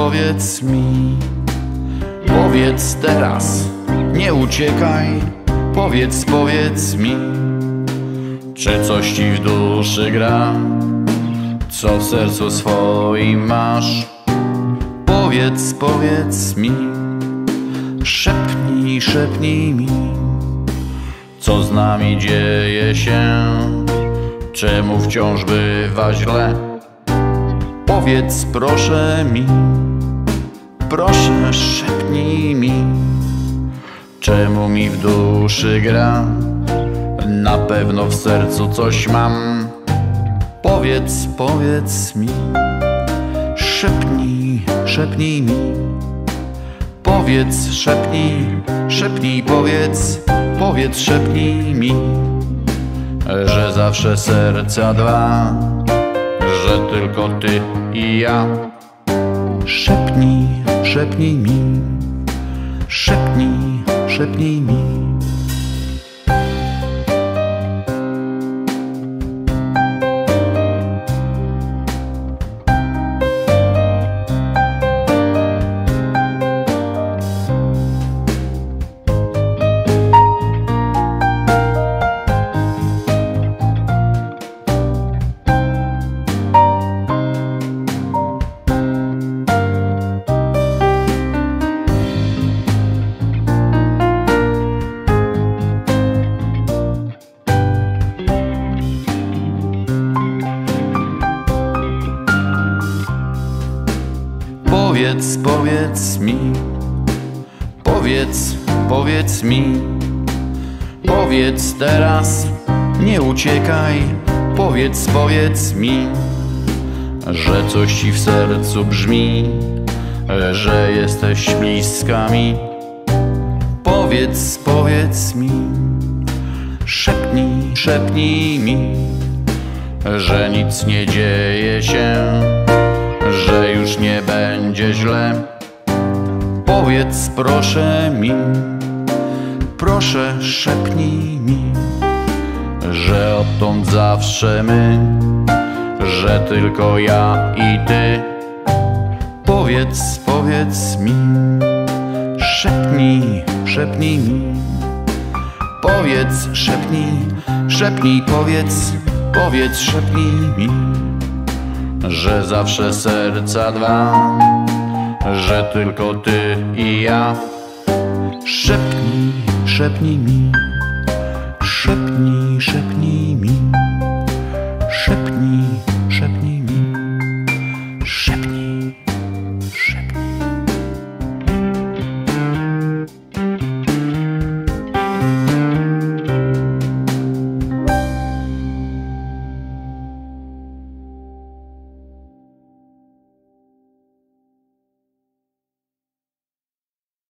powiedz mi. Powiedz teraz, nie uciekaj. Powiedz mi, czy coś ci w duszy gra, co w sercu swoim masz. Powiedz mi, szepnij mi, co z nami dzieje się, czemu wciąż bywa źle. Powiedz proszę mi, proszę szepnij mi, czemu mi w duszy gra, na pewno w sercu coś mam. Powiedz mi, szepnij mi. Powiedz, szepnij, szepnij mi, że zawsze serca dwa, że tylko ty i ja. Szepnij mi, szepnij mi. Powiedz mi, powiedz mi, powiedz teraz, nie uciekaj. Powiedz mi, że coś ci w sercu brzmi, że jesteś bliska mi. Powiedz mi, szepnij mi, że nic nie dzieje się, że już nie będzie źle. Powiedz proszę mi, proszę szepnij mi, że odtąd zawsze my, że tylko ja i ty. Powiedz mi, szepnij mi. Powiedz, szepnij, szepnij mi, że zawsze serca dwa, że tylko ty i ja. Szepnij mi, szepnij